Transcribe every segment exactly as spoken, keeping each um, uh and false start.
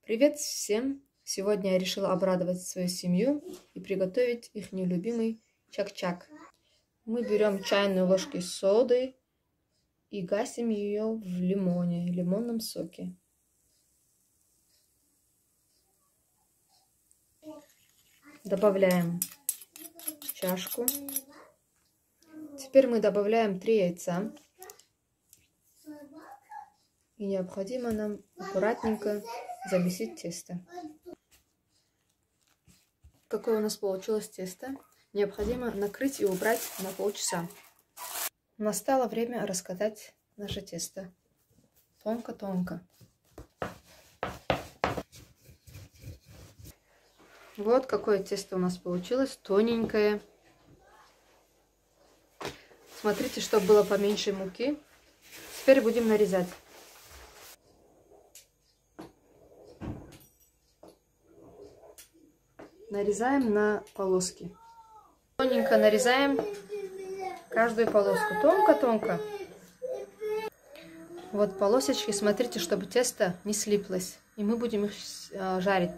Привет всем! Сегодня я решила обрадовать свою семью и приготовить их нелюбимый чак-чак. Мы берем чайную ложку соды и гасим ее в лимоне, лимонном соке. Добавляем в чашку. Теперь мы добавляем три яйца. И необходимо нам аккуратненько замесить тесто. Какое у нас получилось тесто? Необходимо накрыть и убрать на полчаса. Настало время раскатать наше тесто. Тонко-тонко. Вот какое тесто у нас получилось. Тоненькое. Смотрите, чтобы было поменьше муки. Теперь будем нарезать. Нарезаем на полоски. Тоненько нарезаем каждую полоску. Тонко-тонко. Вот полосочки. Смотрите, чтобы тесто не слиплось. И мы будем их жарить.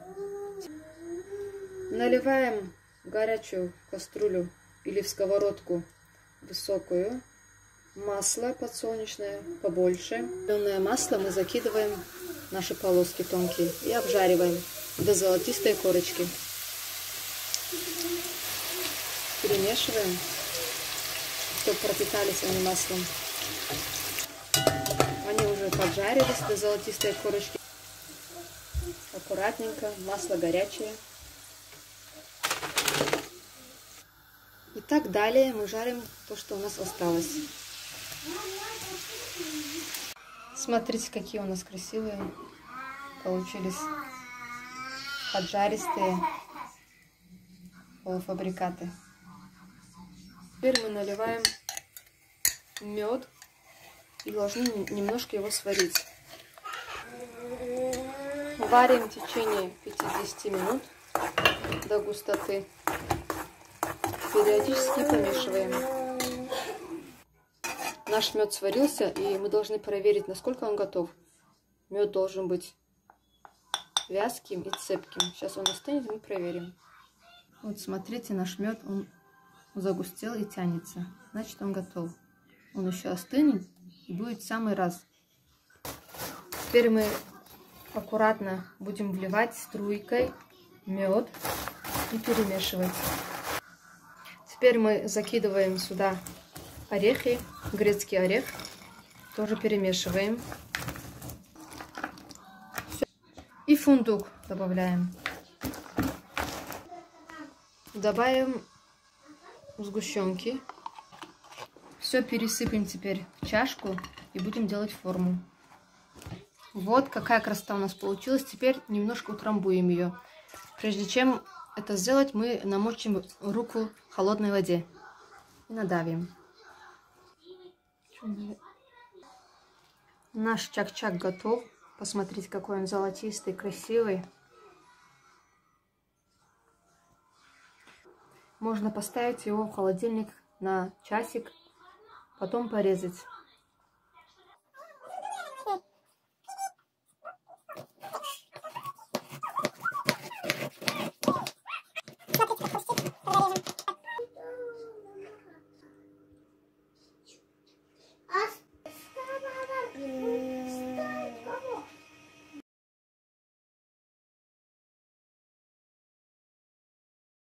Наливаем в горячую кастрюлю или в сковородку высокую масло подсолнечное побольше. Топленое масло мы закидываем в наши полоски тонкие и обжариваем до золотистой корочки. Перемешиваем, чтобы пропитались они маслом. Они уже поджарились до золотистой корочки. Аккуратненько, масло горячее. И так далее мы жарим то, что у нас осталось. Смотрите, какие у нас красивые получились поджаристые полуфабрикаты. Теперь мы наливаем мед и должны немножко его сварить. Варим в течение пятидесяти минут до густоты. Периодически помешиваем. Наш мед сварился, и мы должны проверить, насколько он готов. Мед должен быть вязким и цепким. Сейчас он остынет, мы проверим. Вот смотрите, наш мед, он загустел и тянется. Значит, он готов. Он еще остынет и будет в самый раз. Теперь мы аккуратно будем вливать струйкой мед и перемешивать. Теперь мы закидываем сюда орехи, грецкий орех, тоже перемешиваем. Все. И фундук добавляем. Добавим сгущенки. Все пересыпем теперь в чашку и будем делать форму. Вот какая красота у нас получилась. Теперь немножко утрамбуем ее. Прежде чем это сделать, мы намочим руку в холодной воде и надавим. Наш чак-чак готов. Посмотрите, какой он золотистый, красивый. Можно поставить его в холодильник на часик, потом порезать.